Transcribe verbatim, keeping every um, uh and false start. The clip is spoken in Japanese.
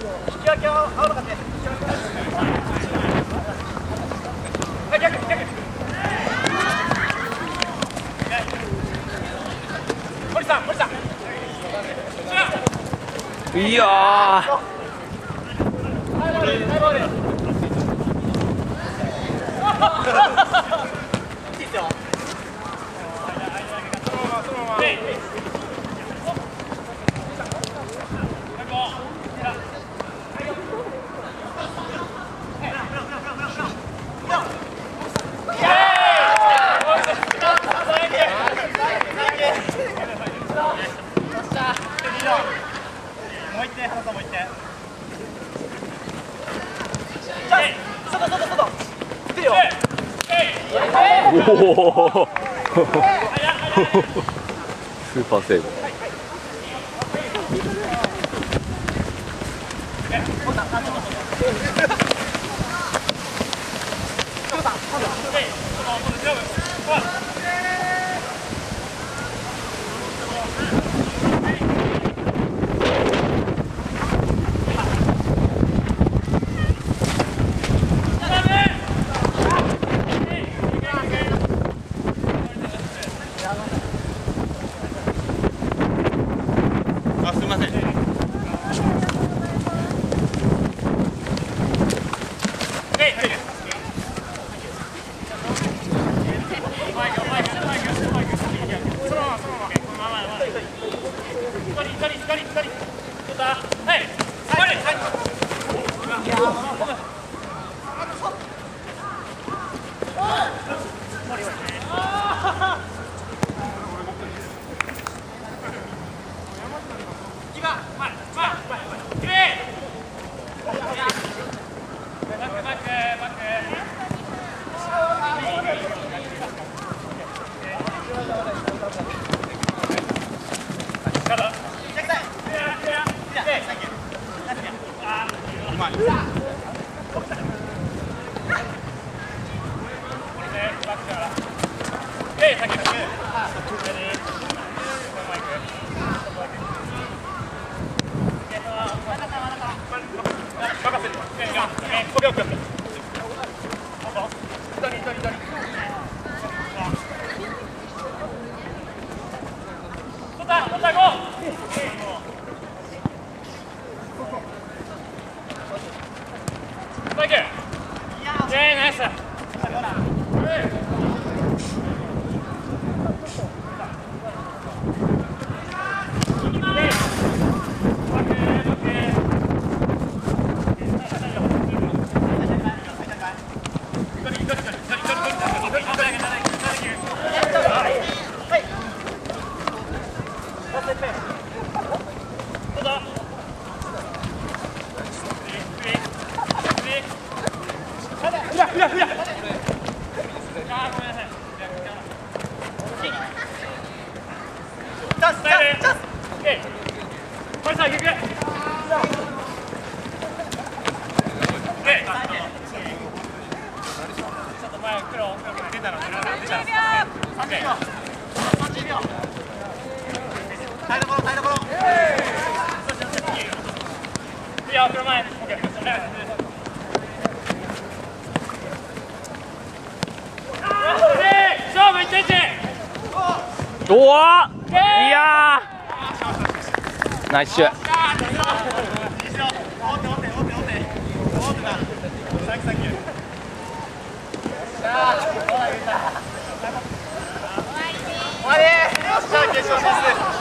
引き分けは合わなかったです。はい、逆逆。森さん、森さん。 いやー。 ハイボール、ハイボール。いいですよ。そのまま、そのまま。もう一点、花さんもう一点。外、外、外。出るよ。 おお。スーパーセーブ。 あ、すみません。おわいやーナイスシュー終わり。よっしゃ、決勝進出です。